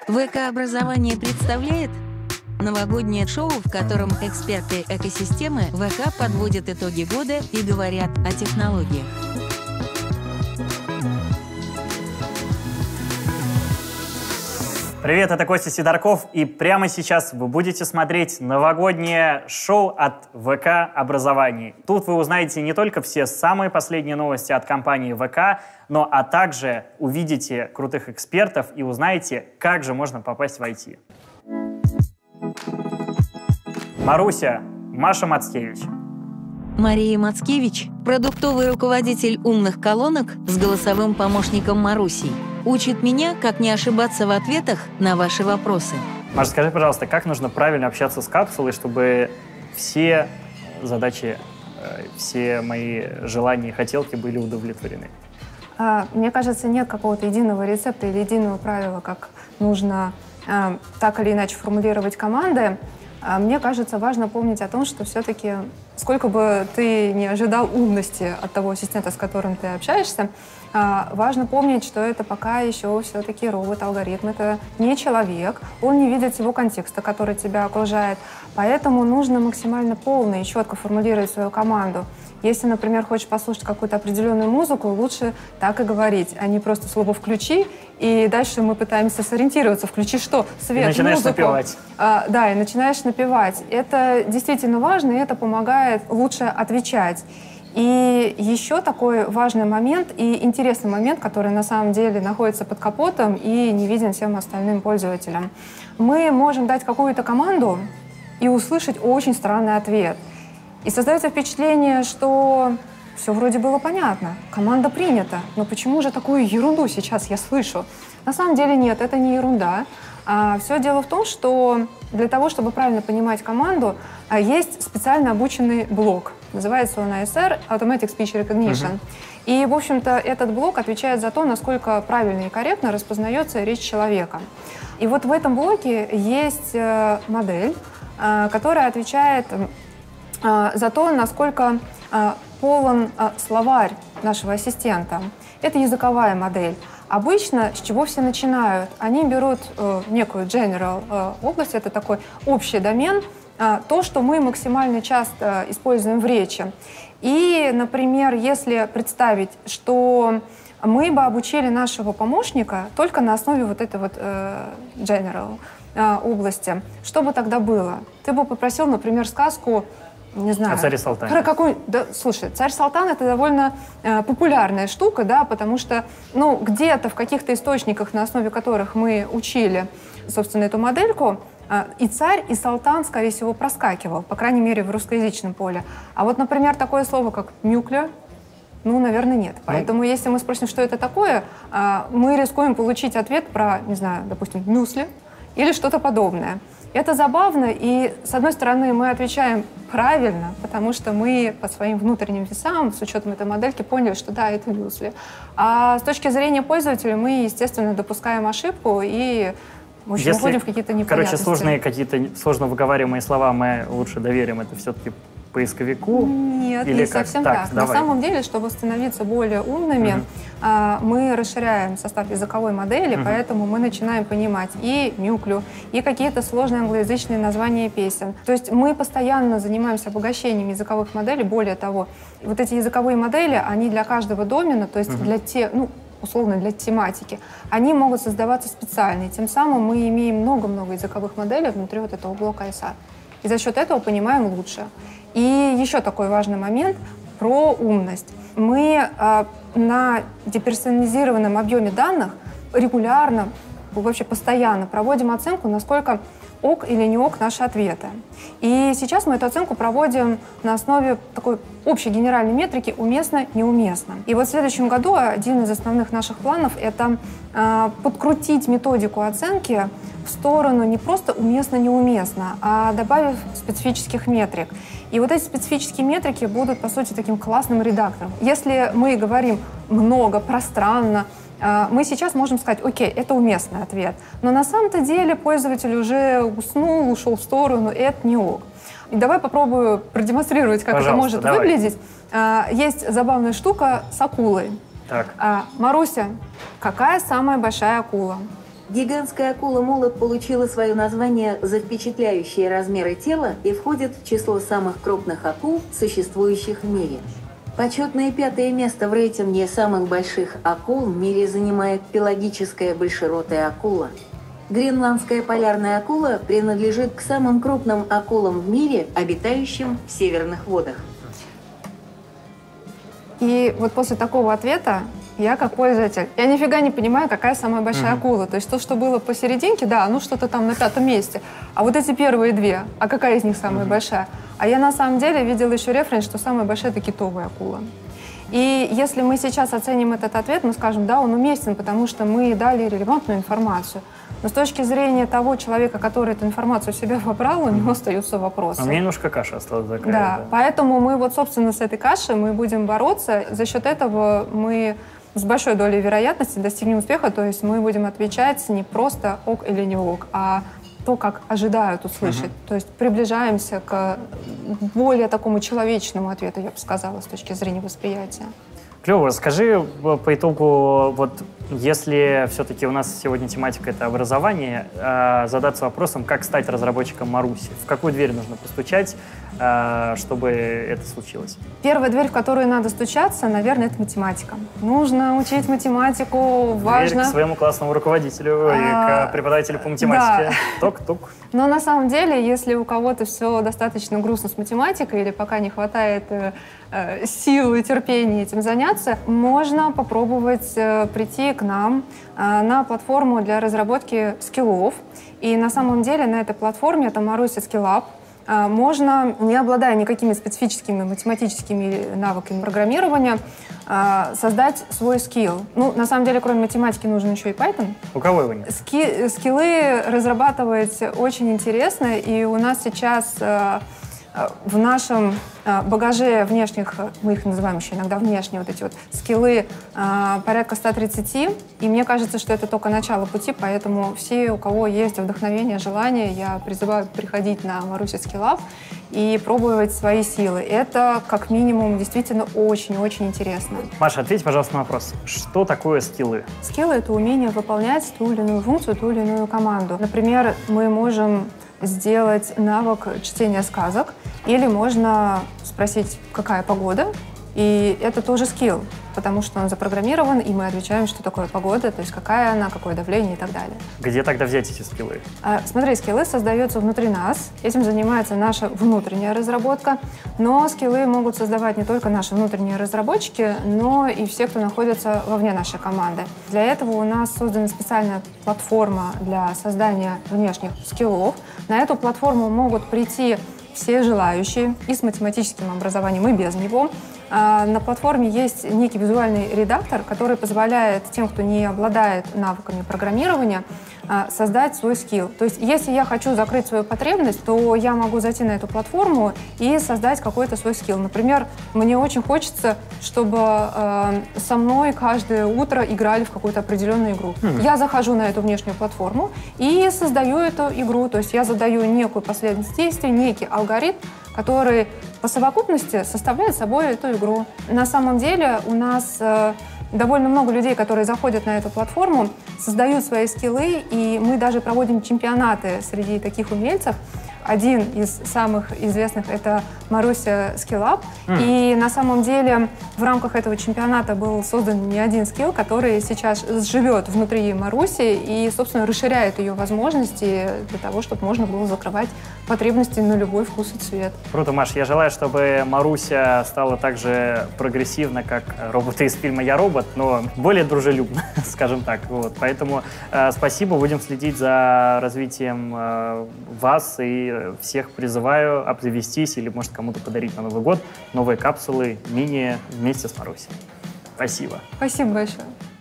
ВК-образование представляет новогоднее шоу, в котором эксперты экосистемы ВК подводят итоги года и говорят о технологиях. Привет, это Костя Сидорков, и прямо сейчас вы будете смотреть новогоднее шоу от ВК-образований. Тут вы узнаете не только все самые последние новости от компании ВК, но а также увидите крутых экспертов и узнаете, как же можно попасть в IT. Маша Мацкевич. Мария Мацкевич – продуктовый руководитель умных колонок с голосовым помощником Марусей. Учит меня, как не ошибаться в ответах на ваши вопросы. Маша, скажи, пожалуйста, как нужно правильно общаться с капсулой, чтобы все задачи, все мои желания и хотелки были удовлетворены? Мне кажется, нет какого-то единого рецепта или единого правила, как нужно так или иначе формулировать команды. Мне кажется, важно помнить о том, что все-таки, сколько бы ты не ожидал умности от того ассистента, с которым ты общаешься, важно помнить, что это пока еще все-таки робот-алгоритм, это не человек, он не видит всего контекста, который тебя окружает, поэтому нужно максимально полно и четко формулировать свою команду. Если, например, хочешь послушать какую-то определенную музыку, лучше так и говорить, а не просто слово «включи», и дальше мы пытаемся сориентироваться. Включи что? Свет, и начинаешь музыку. Напевать. Да, и начинаешь напевать. Это действительно важно, и это помогает лучше отвечать. И еще такой важный момент и интересный момент, который на самом деле находится под капотом и не виден всем остальным пользователям. Мы можем дать какую-то команду и услышать очень странный ответ. И создается впечатление, что все вроде было понятно, команда принята, но почему же такую ерунду сейчас я слышу? На самом деле нет, это не ерунда. Все дело в том, что для того, чтобы правильно понимать команду, есть специально обученный блок. Называется он ASR, Automatic Speech Recognition. И, в общем-то, этот блок отвечает за то, насколько правильно и корректно распознается речь человека. И вот в этом блоке есть модель, которая отвечает за то, насколько полон словарь нашего ассистента. Это языковая модель. Обычно с чего все начинают? Они берут некую general область, это такой общий домен, то, что мы максимально часто используем в речи. И, например, если представить, что мы бы обучили нашего помощника только на основе вот этой вот general области, что бы тогда было? Ты бы попросил, например, сказку, не знаю. О царе Салтане. Про какой... Да, слушай, царь Салтан — это довольно популярная штука, да, потому что, ну, где-то в каких-то источниках, на основе которых мы учили, собственно, эту модельку, и царь, и Салтан, скорее всего, проскакивал, по крайней мере, в русскоязычном поле. А вот, например, такое слово, как «нюкле», ну, наверное, нет. Поэтому, если мы спросим, что это такое, мы рискуем получить ответ про, не знаю, допустим, «мюсли» или что-то подобное. Это забавно, и, с одной стороны, мы отвечаем правильно, потому что мы по своим внутренним весам, с учетом этой модельки, поняли, что да, это мюсли. А с точки зрения пользователя мы, естественно, допускаем ошибку и, в общем, уходим в какие-то непонятности. Какие-то сложно выговариваемые слова мы лучше доверим это все-таки поисковику? Нет, или не как? совсем так. Давай. На самом деле, чтобы становиться более умными, мы расширяем состав языковой модели, поэтому мы начинаем понимать и мюклю, и какие-то сложные англоязычные названия песен. То есть мы постоянно занимаемся обогащением языковых моделей. Более того, вот эти языковые модели, они для каждого домена, то есть условно для тематики, они могут создаваться специально. И тем самым мы имеем много-много языковых моделей внутри вот этого блока ASR. И за счет этого понимаем лучше. И еще такой важный момент про умность. Мы на деперсонализированном объеме данных регулярно, вообще постоянно проводим оценку, насколько ок или не ок наши ответы. И сейчас мы эту оценку проводим на основе такой общей генеральной метрики уместно, неуместно. И вот в следующем году один из основных наших планов — это подкрутить методику оценки в сторону не просто уместно-неуместно, а добавив специфических метрик. И вот эти специфические метрики будут, по сути, таким классным редактором. Если мы говорим много, пространно, мы сейчас можем сказать: окей, это уместный ответ. Но на самом-то деле пользователь уже уснул, ушел в сторону, и это не ок. И давай попробую продемонстрировать, как это может выглядеть. Есть забавная штука с акулой. Так. Маруся, какая самая большая акула? Гигантская акула-молот получила свое название за впечатляющие размеры тела и входит в число самых крупных акул, существующих в мире. Почетное 5-е место в рейтинге самых больших акул в мире занимает пелагическая большеротая акула. Гренландская полярная акула принадлежит к самым крупным акулам в мире, обитающим в северных водах. И вот после такого ответа я как пользователь, я нифига не понимаю, какая самая большая акула. То есть то, что было посерединке, да, ну что-то там на 5-м месте. А вот эти первые две, а какая из них самая большая? А я на самом деле видела еще референс, что самая большая — это китовая акула. И если мы сейчас оценим этот ответ, мы скажем, да, он уместен, потому что мы дали релевантную информацию. Но с точки зрения того человека, который эту информацию в себя вобрал, у него остаются вопросы. У меня немножко каша осталась такая. Да, поэтому мы вот, собственно, с этой кашей мы будем бороться. За счет этого мы с большой долей вероятности достигнем успеха, то есть мы будем отвечать не просто ок или не ок, а то, как ожидают услышать. То есть приближаемся к более такому человечному ответу, я бы сказала, с точки зрения восприятия. Клево. Скажи по итогу, вот если все-таки у нас сегодня тематика — это образование, задаться вопросом, как стать разработчиком Маруси? В какую дверь нужно постучать, чтобы это случилось? Первая дверь, в которую надо стучаться, наверное, это математика. Нужно учить математику, важно. Дверь к своему классному руководителю и к преподавателю по математике. Да. Тук-тук. Но на самом деле, если у кого-то все достаточно грустно с математикой или пока не хватает сил и терпения этим заняться, можно попробовать прийти к нам на платформу для разработки скиллов. И на самом деле на этой платформе, это Marusia Skill Lab, можно, не обладая никакими специфическими математическими навыками программирования, создать свой скилл. Ну, на самом деле, кроме математики, нужен еще и Python. У кого его нет? Скиллы разрабатывать очень интересно, и у нас сейчас в нашем багаже внешних, мы их называем еще иногда внешние, вот эти вот скиллы, порядка 130. И мне кажется, что это только начало пути, поэтому все, у кого есть вдохновение, желание, я призываю приходить на Marusia Skill Lab и пробовать свои силы. Это, как минимум, действительно очень-очень интересно. Маша, ответь, пожалуйста, на вопрос. Что такое скиллы? Скиллы — это умение выполнять ту или иную функцию, ту или иную команду. Например, мы можем сделать навык чтения сказок, или можно спросить, какая погода, и это тоже скилл, потому что он запрограммирован, и мы отвечаем, что такое погода, то есть какая она, какое давление и так далее. Где тогда взять эти скиллы? Смотри, скиллы создаются внутри нас, этим занимается наша внутренняя разработка, но скиллы могут создавать не только наши внутренние разработчики, но и все, кто находится вовне нашей команды. Для этого у нас создана специальная платформа для создания внешних скиллов. На эту платформу могут прийти все желающие и с математическим образованием, и без него. На платформе есть некий визуальный редактор, который позволяет тем, кто не обладает навыками программирования, создать свой скилл. То есть, если я хочу закрыть свою потребность, то я могу зайти на эту платформу и создать какой-то свой скилл. Например, мне очень хочется, чтобы со мной каждое утро играли в какую-то определенную игру. Я захожу на эту внешнюю платформу и создаю эту игру. То есть я задаю некую последовательность действий, некий алгоритм, который по совокупности составляет собой эту игру. На самом деле у нас довольно много людей, которые заходят на эту платформу, создают свои скиллы, и мы даже проводим чемпионаты среди таких умельцев. Один из самых известных — это Marusia Skill Lab. И на самом деле в рамках этого чемпионата был создан не один скилл, который сейчас живет внутри Маруси и, собственно, расширяет ее возможности для того, чтобы можно было закрывать потребности на любой вкус и цвет. Круто, Маш. Я желаю, чтобы Маруся стала так же прогрессивна, как роботы из фильма «Я робот», но более дружелюбно, скажем так. Вот. Поэтому спасибо. Будем следить за развитием вас, и всех призываю обзавестись или, может, кому-то подарить на Новый год новые капсулы мини вместе с Марусей. Спасибо. Спасибо большое.